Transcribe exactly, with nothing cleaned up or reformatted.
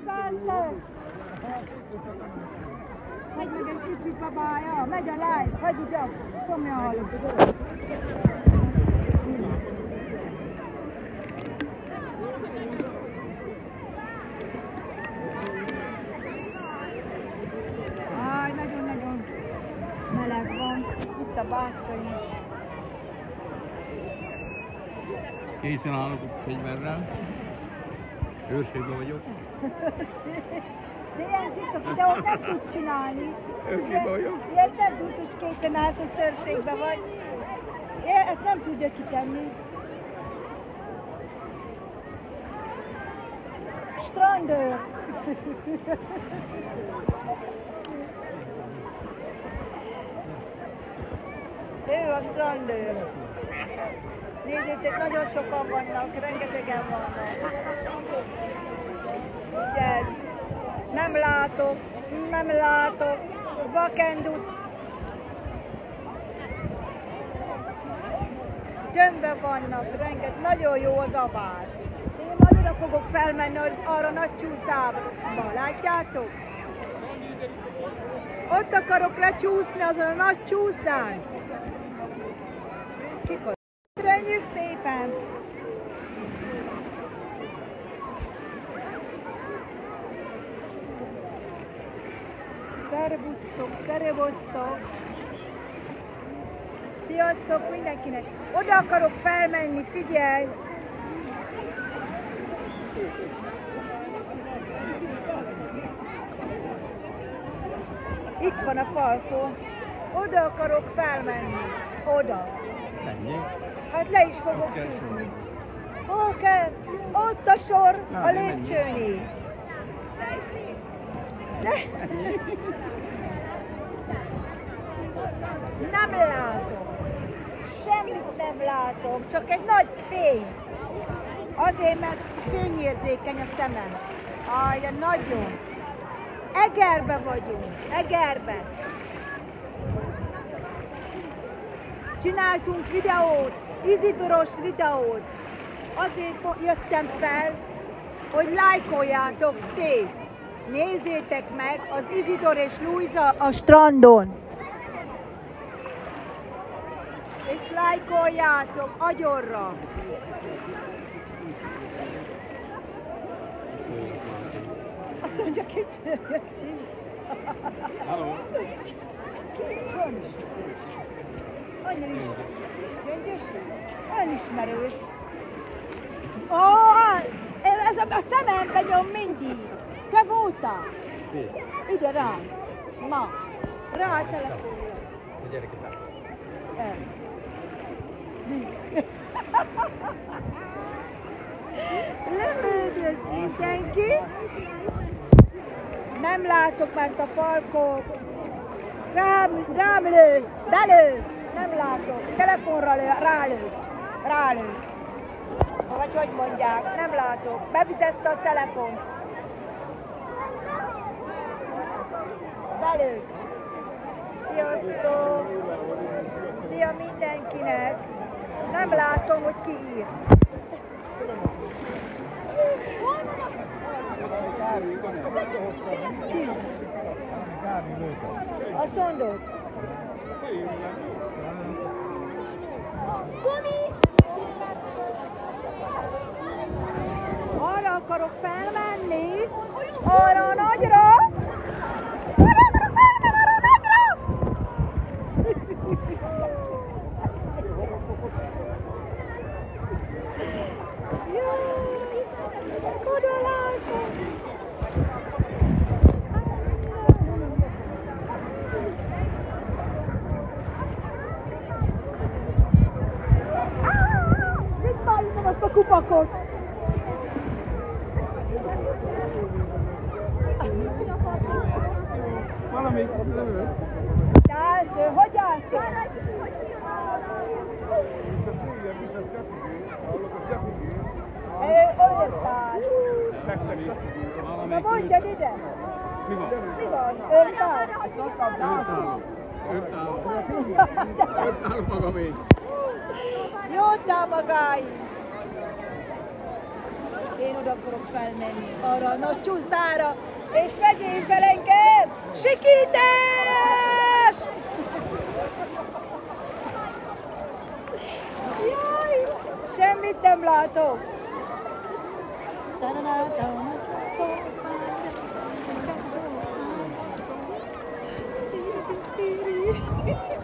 Szállsz! Megy meg egy kicsit babája, megy a live, hagyj ide, szomja hallott. Áj, nagyon-nagyon meleg van, itt a bátka is. Készen állok a fegyverrel. Őrségben vagyok. De ilyen titok videót nem tudsz csinálni. Őrségben vagyok. Ilyen nem tudsz, hogy készen állsz, azt őrségben vagy. Én ezt nem tudja kitenni. Strandőr. Ő a strandőr. Nézzétek, nagyon sokan vannak, rengetegen vannak. Ugye, nem látok, nem látok, vakendusz. Gyömbbe vannak, rengeteg, nagyon jó az abár. Én majd oda fogok felmenni arra nagy csúszdába, látjátok? Ott akarok lecsúszni azon a nagy csúszdán. Kikor? Köszönjük szépen! Szervusztok, szervusztok! Sziasztok mindenkinek! Oda akarok felmenni, figyelj! Itt van a falkó. Oda akarok felmenni. Oda. Hát le is fogok csúszni. Hol kell? Ott a sor a lépcsőnél. Nem látok. Semmit nem látok. Csak egy nagy fény. Azért, mert fényérzékeny a szemem. Aj, de nagyon. Egerbe vagyunk. Egerbe. Csináltunk videót, izidoros videót. Azért jöttem fel, hogy lájkoljátok szét. Nézzétek meg az Izidor és Luisa a strandon. És lájkoljátok agyorra. Azt mondja, kicsit szín. Halló. Annyira is gyöngyös, önismerős. Ó, ez a, a szemembe nyom mindig. Te voltál? Ide rá. Ma. Rá a telefonja. A gyereket. Lövődöz mindenki. Nem látok, mert a falkó rám, rám lő, belő. Nem látok. Telefonra lő, rálőtt. Rálőtt. Vagy hogy mondják, nem látok. Bevizezte a telefon. Belőtt. Sziasztok. Szia mindenkinek. Nem látom, hogy ki ír. Ki? Azt mondod? Arra akarok felmenni, arra a nagyra. Arra akarok felmenni, arra a nagyra. Jaj, kodolásom. Mit vállítom azt a kupakot? Valamelyik lövő. Állsz, hogy állsz? Olyan száll. Na mondjad ide. Mi van? Mi van? Önt áll? Örtállok. Örtállok magam én. Jótál magáig. én oda akarok felmenni, arra a nagy csúszdára, és vegyél fel engem! Sikítás! Jaj, semmit nem látok. Ta-da-da-da.